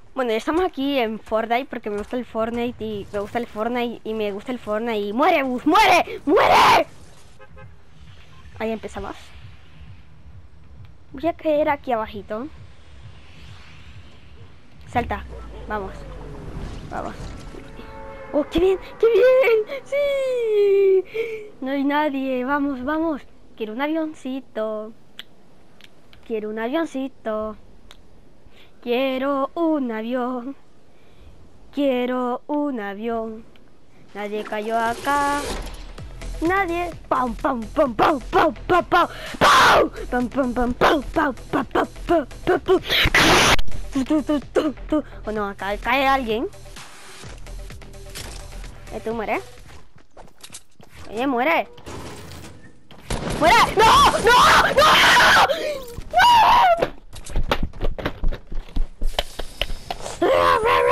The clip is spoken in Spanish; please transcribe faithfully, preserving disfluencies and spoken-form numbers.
Bueno, ya estamos aquí en Fortnite porque me gusta el Fortnite y me gusta el Fortnite y me gusta el Fortnite y muere, bus, muere, muere. Ahí empezamos. Voy a caer aquí abajito. Salta, vamos, vamos. ¡Oh, qué bien! ¡Qué bien! ¡Sí! No hay nadie. Vamos, vamos. Quiero un avioncito. Quiero un avioncito. Quiero un avión. Quiero un avión. Nadie cayó acá. Nadie. ¡Pam, pam, pam, pam, pam, pam, pam! ¡Pam! ¡Pam, pam, pam, pam, pam, pam, pam, pam, pam, pam! Tu, tu, tu, tu, tu. Oh, no, acá cae alguien. Eh, tú mueres. Oye, muere. ¡Muere! ¡No! ¡No! ¡No! ¡No!